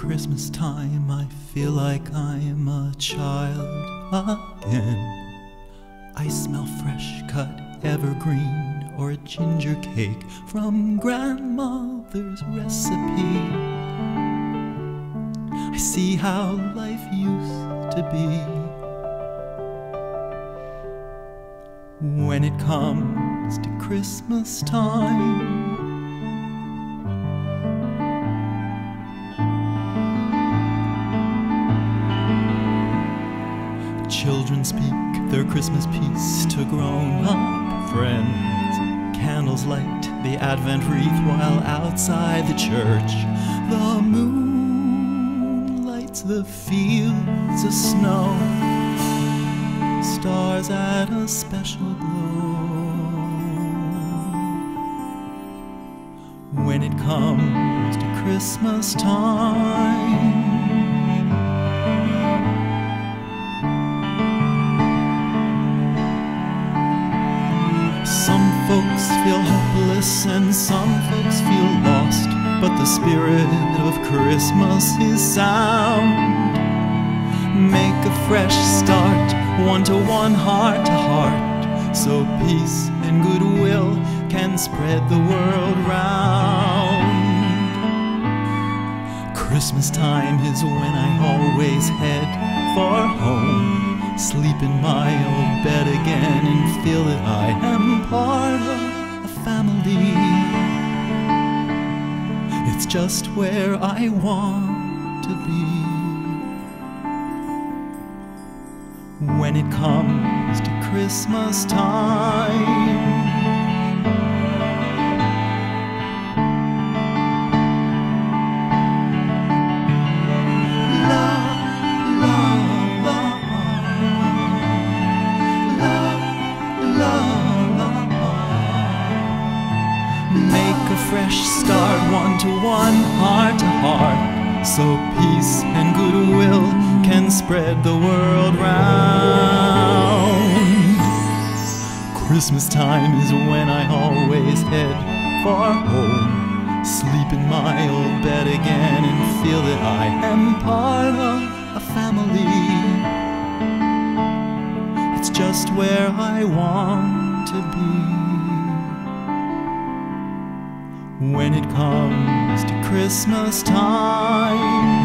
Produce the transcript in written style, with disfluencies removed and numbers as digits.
Christmas time, I feel like I'm a child again. I smell fresh cut evergreen or a ginger cake from grandmother's recipe. I see how life used to be. When it comes to Christmas time, children speak their Christmas piece to grown-up friends. Candles light the Advent wreath while outside the church the moon lights the fields of snow. Stars add a special glow. When it comes to Christmas time, some folks feel hopeless and some folks feel lost, but the spirit of Christmas is sound. Make a fresh start, one-to-one, heart-to-heart, so peace and goodwill can spread the world round. Christmas time is when I always head for home, sleep in my old bed again and feel that I am part of a family. It's just where I want to be. When it comes to Christmas time, fresh start, one-to-one, heart-to-heart, so peace and goodwill can spread the world round. Christmas time is when I always head for home, sleep in my old bed again and feel that I am part of a family. It's just where I want to be. When it comes to Christmas time,